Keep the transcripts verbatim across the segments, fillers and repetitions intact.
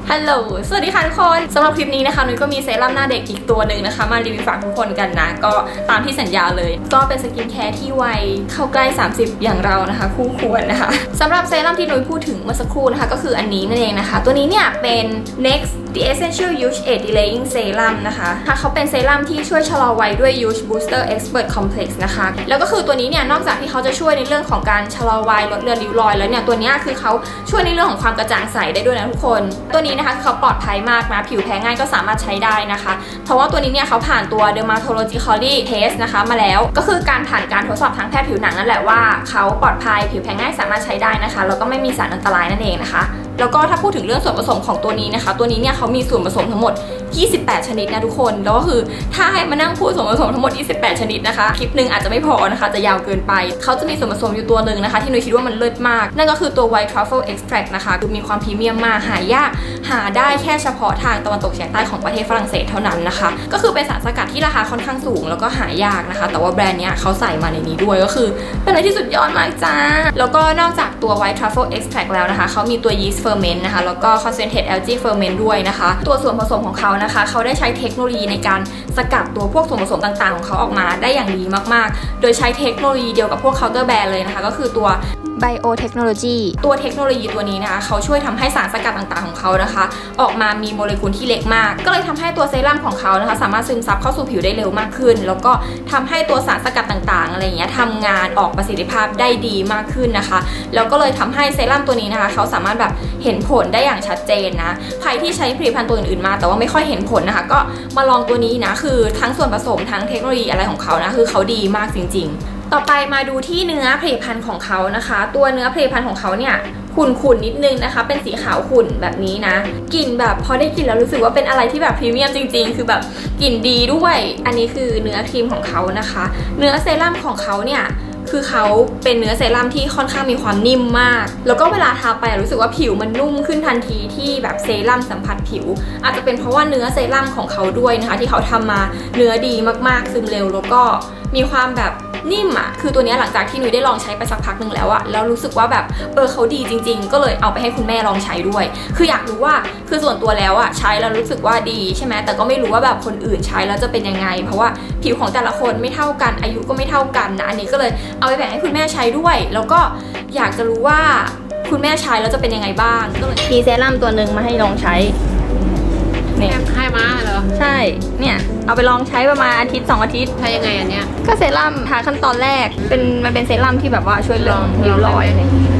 ฮัลโหลสวัสดีค่ะทุกคนสำหรับคลิปนี้นะคะนุ้ยก็มีเซรั่มหน้าเด็กอีกตัวหนึ่งนะคะมารีวิวฝากทุกคนกันนะก็ตามที่สัญญาเลยก็เป็นสกินแคร์ที่วัยเข้าใกล้สามสิบอย่างเรานะคะคู่ควรนะคะสำหรับเซรั่มที่นุ้ยพูดถึงเมื่อสักครู่นะคะก็คืออันนี้นั่นเองนะคะตัวนี้เนี่ยเป็น next the essential youth age delaying serum นะคะเขาเป็นเซรั่มที่ช่วยชะลอวัยด้วย youth booster expert complex นะคะแล้วก็คือตัวนี้เนี่ยนอกจากที่เขาจะช่วยในเรื่องของการชะลอวัยลดเลือนริ้วรอยแล้วเนี่ยตัวนี้คือเขาช่วยในเรื่องของความกระจ่างใสได้ด้วยนะทุกคนตัวนี้นะคะเขาปลอดภัยมากนะผิวแพ้ง่ายก็สามารถใช้ได้นะคะเพราะว่าตัวนี้เนี่ยเขาผ่านตัว dermatologically test นะคะมาแล้วก็คือการผ่านการทดสอบทางแพทย์ผิวหนังนั่นแหละว่าเขาปลอดภัยผิวแพ้ง่ายสามารถใช้ได้นะคะแล้วก็ไม่มีสารอันตรายนั่นเองนะคะแล้วก็ถ้าพูดถึงเรื่องส่วนผสมของตัวนี้นะคะตัวนี้เนี่ยเขามีส่วนผสมทั้งหมดยี่สิบแปดชนิดนะทุกคนแล้วก็คือถ้าให้มานั่งพูดส่วนผสมทั้งหมดยี่สิบแปดชนิดนะคะคลิปหนึ่งอาจจะไม่พอนะคะจะยาวเกินไปเขาจะมีส่วนผสมอยู่ตัวหนึ่งนะคะที่นุ้ยคิดว่ามันเลิศมากนั่นก็คือตัว white truffle extract นะคะคือมีความพรีเมียมมากหายากหาได้แค่เฉพาะทางตะวันตกเฉียงใต้ของประเทศฝรั่งเศสเท่านั้นนะคะก็คือเป็นสารสกัดที่ราคาค่อนข้างสูงแล้วก็หายากนะคะแต่ว่าแบรนด์เนี้ยเขาใส่มาในนี้ด้วยก็คือเป็นอะไรที่สุดยอดมากจ้าแล้วก็นอกจากตัว white truffle extract แล้วนะคะเขามีตัว yeast ferment นะคะแล้วก็ concentrated algae ferment ด้วยนะคะตัวส่วนผสมของเขานะคะเขาได้ใช้เทคโนโลยีในการสกัดตัวพวกส่วนผสมต่างๆของเขาออกมาได้อย่างดีมากๆโดยใช้เทคโนโลยีเดียวกับพวกเคาน์เตอร์แบรนด์เลยนะคะก็คือตัว biotechnology ตัวเทคโนโลยีตัวนี้นะคะเขาช่วยทำให้สารสกัดต่างๆของเขานะคะออกมามีโมเลกุลที่เล็กมากก็เลยทำให้ตัวเซรั่มของเขานะคะสามารถซึมซับเข้าสู่ผิวได้เร็วมากขึ้นแล้วก็ทำให้ตัวสารสกัดต่างๆอะไรอย่างเงี้ยทำงานออกประสิทธิภาพได้ดีมากขึ้นนะคะแล้วก็เลยทำให้เซรั่มตัวนี้นะคะเขาสามารถแบบเห็นผลได้อย่างชัดเจนนะใครที่ใช้ผลิตภัณฑ์ตัวอื่นๆมาแต่ว่าไม่ค่อยเห็นผลนะคะก็มาลองตัวนี้นะคือทั้งส่วนผสมทั้งเทคโนโลยีอะไรของเขานะคือเขาดีมากจริงๆต่อไปมาดูที่เนื้อผลิตภัณฑ์ของเขานะคะตัวเนื้อผลิตภัณฑ์ของเขาเนี่ยขุ่นๆนิดนึงนะคะเป็นสีขาวขุ่นแบบนี้นะกลิ่นแบบพอได้กลิ่นแล้วรู้สึกว่าเป็นอะไรที่แบบพรีเมียมจริงๆคือแบบกลิ่นดีด้วยอันนี้คือเนื้อครีมของเขานะคะเนื้อเซรั่มของเขาเนี่ยคือเขาเป็นเนื้อเซรั่มที่ค่อนข้างมีความนิ่มมากแล้วก็เวลาทาไปรู้สึกว่าผิวมันนุ่มขึ้นทันทีที่แบบเซรั่มสัมผัสผิวอาจจะเป็นเพราะว่าเนื้อเซรั่มของเขาด้วยนะคะที่เขาทำมาเนื้อดีมากๆซึมเร็วแล้วก็มีความแบบนิ่มอ่ะคือตัวนี้หลังจากที่นุ้ยได้ลองใช้ไปสักพักหนึ่งแล้วอะแล้วรู้สึกว่าแบบเออเขาดีจริงๆก็เลยเอาไปให้คุณแม่ลองใช้ด้วยคืออยากรู้ว่าคือส่วนตัวแล้วอะใช้แล้วรู้สึกว่าดีใช่ไหมแต่ก็ไม่รู้ว่าแบบคนอื่นใช้แล้วจะเป็นยังไงเพราะว่าผิวของแต่ละคนไม่เท่ากันอายุก็ไม่เท่ากันนะอันนี้ก็เลยเอาไปแบ่งให้คุณแม่ใช้ด้วยแล้วก็อยากจะรู้ว่าคุณแม่ใช้แล้วจะเป็นยังไงบ้างก็เลยมีเซรั่มตัวหนึ่งมาให้ลองใช้เนี่ยให้มาเหรอใช่เนี่ยเอาไปลองใช้ประมาณอาทิตย์สองอาทิตย์ใช้ยังไงอันเนี้ยก็เซรั่มทาขั้นตอนแรกเป็นมันเป็นเซรั่มที่แบบว่าช่วยเรื่องริ้วรอย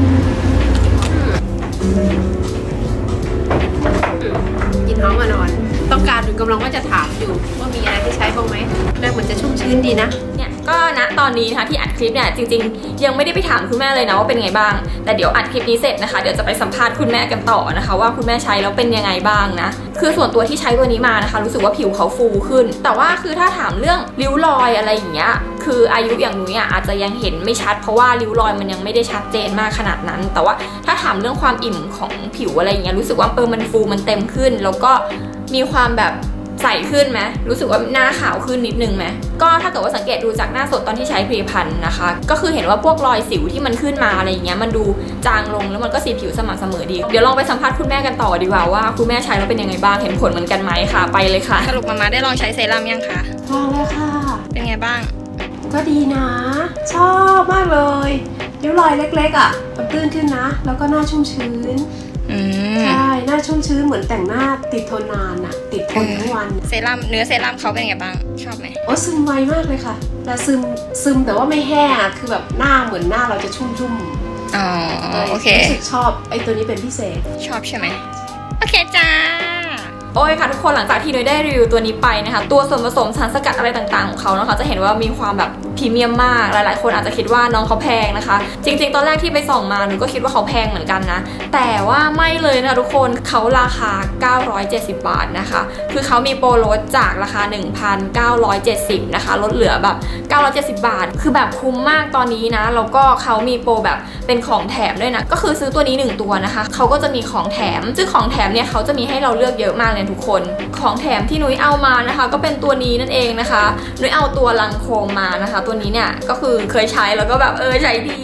กินหอมอ่อนๆต้องการหรือกำลังว่าจะถามอยู่ว่ามีอะไรที่ใช้บ้างไหมแรกเหมือนจะชุ่มชื้นดีนะเนี่ยก็ณตอนนี้นะคะที่อัดคลิปเนี่ยจริงๆยังไม่ได้ไปถามคุณแม่เลยนะว่าเป็นไงบ้างแต่เดี๋ยวอัดคลิปนี้เสร็จนะคะเดี๋ยวจะไปสัมภาษณ์คุณแม่กันต่อนะคะว่าคุณแม่ใช้แล้วเป็นยังไงบ้างนะคือส่วนตัวที่ใช้ตัวนี้มานะคะรู้สึกว่าผิวเขาฟูขึ้นแต่ว่าคือถ้าถามเรื่องริ้วรอยอะไรอย่างเงี้ยคืออายุอย่างนุ้ยอ่ะอาจจะยังเห็นไม่ชัดเพราะว่าริ้วรอยมันยังไม่ได้ชัดเจนมากขนาดนั้นแต่ว่าถ้าถามเรื่องความอิ่มของผิวอะไรอย่างเงี้ยรู้สึกว่าเออมันฟูมันเต็มขึ้นแล้วก็มีความแบบใสขึ้นไหมรู้สึกว่าหน้าขาวขึ้นนิดนึงไหมก็ถ้าเกิดว่าสังเกตดูจากหน้าสดตอนที่ใช้ผลิตภัณฑ์นะคะก็คือเห็นว่าพวกรอยสิวที่มันขึ้นมาอะไรอย่างเงี้ยมันดูจางลงแล้วมันก็สีผิวสม่ำเสมอดีเดี๋ยวลองไปสัมภาษณ์คุณแม่กันต่อดีกว่าว่าคุณแม่ใช้แล้วเป็นยังไงบ้างเห็นผลเหมือนกันไหมค่ะไปเลยค่ะสรุปมามาได้ลองใช้เซรั่มยังคะลองแล้วค่ะเป็นไงบ้างก็ดีนะชอบมากเลยริ้วรอยเล็กๆอ่ะมันตื้นขึ้นนะแล้วก็หน้าชุ่มชื้นใช่หน้าชุ่มชื้นเหมือนแต่งหน้าติดทนนานอะติดทนทั้งวันเซรั่มเนื้อเซรั่มเขาเป็นไงบ้างชอบไหมโอ้ซึมไวมากเลยค่ะแต่ซึมซึมแต่ว่าไม่แห้งอะคือแบบหน้าเหมือนหน้าเราจะชุ่มชุ่มอ๋อโอเครู้สึกชอบไอตัวนี้เป็นพิเศษชอบใช่ไหมโอเคจ้าโอ้ยค่ะทุกคนหลังจากที่นุ้ยได้รีวิวตัวนี้ไปนะคะตัวส่วนผสมสารสกัดอะไรต่างๆของเขานะคะจะเห็นว่ามีความแบบพรีเมียมมากหลายๆคนอาจจะคิดว่าน้องเขาแพงนะคะจริงๆตอนแรกที่ไปส่องมาหนูก็คิดว่าเขาแพงเหมือนกันนะแต่ว่าไม่เลยนะทุกคนเขาราคาเก้าร้อยเจ็ดสิบบาทนะคะคือเขามีโปรลดจากราคา หนึ่งพันเก้าร้อยเจ็ดสิบ นะคะลดเหลือแบบเก้าร้อยเจ็ดสิบบาทคือแบบคุ้มมากตอนนี้นะแล้วก็เขามีโปรแบบเป็นของแถมด้วยนะก็คือซื้อตัวนี้หนึ่งตัวนะคะเขาก็จะมีของแถมซึ่งของแถมเนี่ยเขาจะมีให้เราเลือกเยอะมากเลยทุกคนของแถมที่นุ้ยเอามานะคะก็เป็นตัวนี้นั่นเองนะคะนุ้ยเอาตัวลังโคมมานะคะตัวนี้เนี่ยก็คือเคยใช้แล้วก็แบบเออใช้ดี เห็น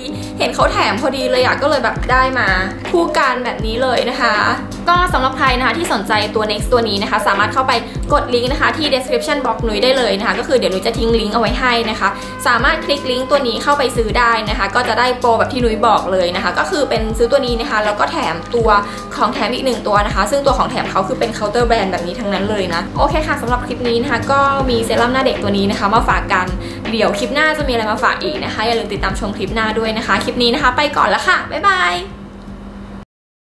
ห็นเขาแถมพอดีเลยอะก็เลยแบบได้มาคู่กันแบบนี้เลยนะคะก็สำหรับใครนะคะที่สนใจตัว Next ตัวนี้นะคะสามารถเข้าไปกดลิงก์นะคะที่ description box นุ้ยได้เลยนะคะก็คือเดี๋ยวนุ้ยจะทิ้งลิงก์เอาไว้ให้นะคะสามารถคลิกลิงก์ตัวนี้เข้าไปซื้อได้นะคะก็จะได้โปรแบบที่นุ้ยบอกเลยนะคะก็คือเป็นซื้อตัวนี้นะคะแล้วก็แถมตัวของแถมอีกหนึ่งตัวนะคะซึ่งตัวของแถมเขาคือเป็นเคาน์เตอร์แบรนด์แบบนี้ทั้งนั้นเลยนะโอเคค่ะสำหรับคลิปนี้นะคะก็มีเซรั่มหน้าเด็กตัวนี้นะคะมาฝากกันเดี๋ยวคลิปหน้าจะมีอะไรมาฝากอีกนะคะอย่าลืมติดตามชมคลิปหน้าด้วยนะคะคลิปนี้นะคะไปก่อนแล้วค่ะบ๊ายบาย